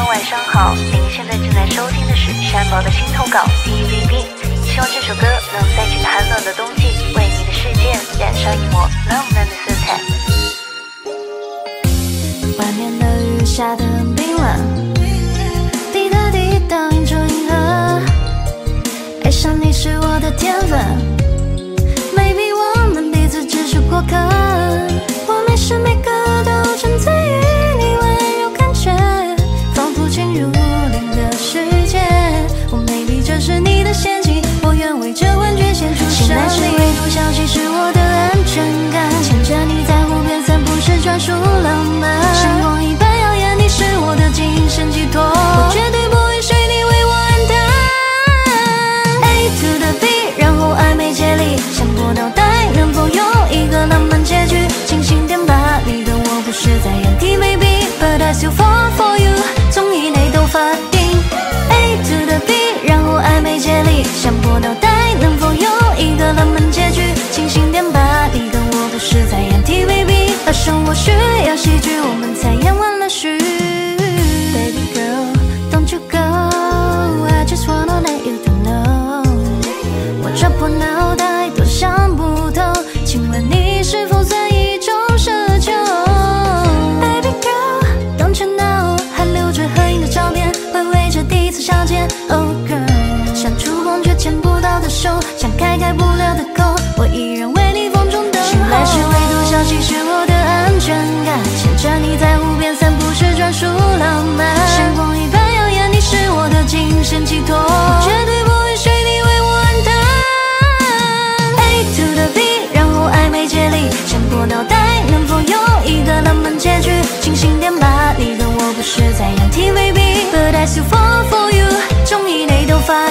晚上好，您现在正在收听的是山宝的新投稿 TVB， 希望这首歌能在这个寒冷的冬季为你的世界染上一抹浪漫的色彩。 外面的雨下得很冰冷，滴答滴答映出银河，爱上你是我的天分， Maybe 我们彼此只是过客，我每时每刻都沉醉于你温柔感觉，仿佛进入另个世界，我 Maybe 这是你的陷阱，我愿为这幻觉献出生命。醒来时唯独想起是我的安全感，牵着你在湖边散步是专属浪漫，星光一般耀眼，你是我的精神寄托，我绝对不允许你为我黯淡。A to the B， 然后暧昧接力，想破脑袋能否有一个浪漫结局，清醒点吧，你跟我不是在演 TVB， But I still fall for you， 综艺内都发定。A to the B， 然后暧昧接力，想破脑袋能否有一个浪漫结局，清醒点吧，你跟我不是在演 TVB， 而生活需要戏剧，我们才演完了序。Baby girl don't you go， I just wanna let you know， 我抓破脑袋都想不透，请问你是否算一种奢求？ Baby girl don't you know， 还留着合影的照片，回味着第一次相见。 Oh girl， 想触碰却牵不到的手，想开不了的口，我依然为你风中等候。醒来时唯独想起是我的安全感，牵着你在湖边散步是专属浪漫，星光一般耀眼，你是我的精神寄托，我绝对不允许你为我黯淡。A to the B， 然后暧昧接力，想破脑袋能否有一个浪漫结局，清醒点吧，你跟我不是在演 TVB， But I still fall for you， 综艺内都发